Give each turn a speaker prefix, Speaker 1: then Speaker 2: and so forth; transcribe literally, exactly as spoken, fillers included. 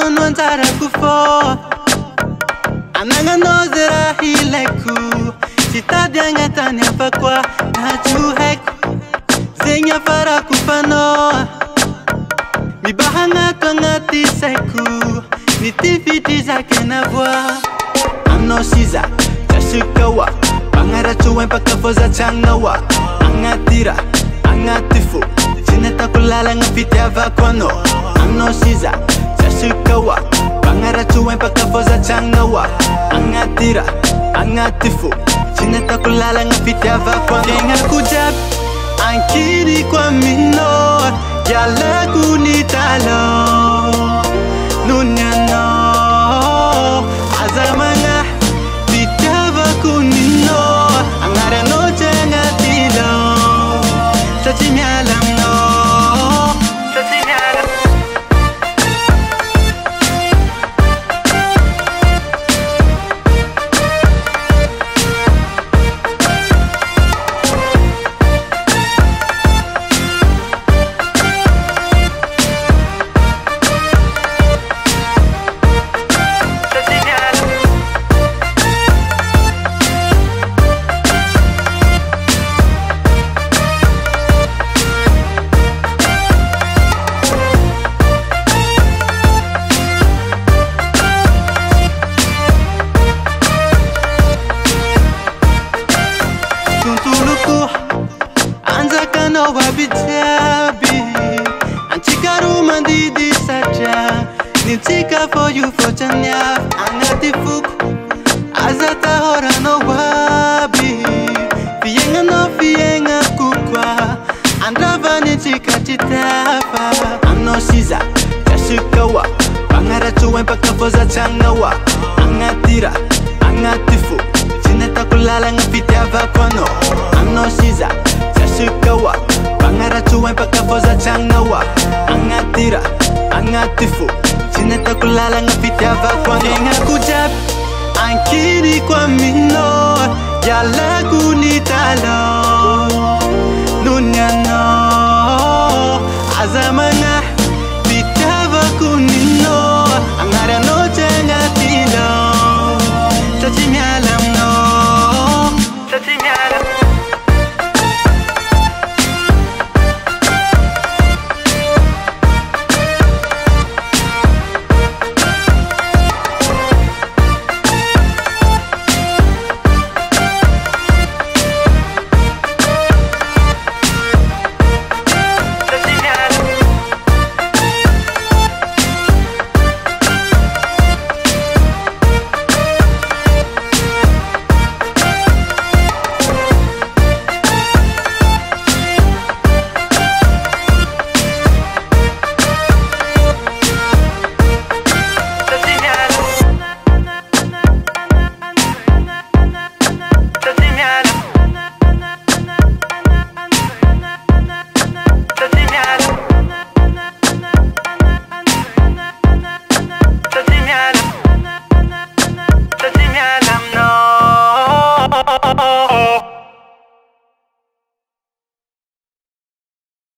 Speaker 1: Mano antara kufo Ananga nozera hileku Cita diangatani apa kwa Nachuheku Zenya fara kufano Mibahanga twangati seku Nitifiti zake na voix Ano shiza Jashikawa Bangara chuwen pakafoza changawa Angatira Angatifu Jineta kulala ngafiti avakono Ano shiza Jashikawa Bangara chuwen pakafoza changawa Angatira Angatifu Jineta kulala ngafiti avakono Kenga kujab Ankiri kwa mino Yala kunitalo Nunyano Azamanga Bitava kunino Angara no jangatilo Sachimyalam no Sachimyalam no wabitabi Antika rumandi di saja Nintika for you for chanya Angati fuku Azata hora no wabi Fienga no fienga kukwa Andrava nintika chitafa Ano shiza Yashikawa Bangara chuwen pakafoza changawa Angatira Angatifu Jineta kulala ngafiti avakono Ano shiza Jashikawa Bangara chuwen pakafoza changawa Angatira Angatifu Jineta kulala ngafiti avakono Kenga kujab Ankiri kwa mino Yala kunitalo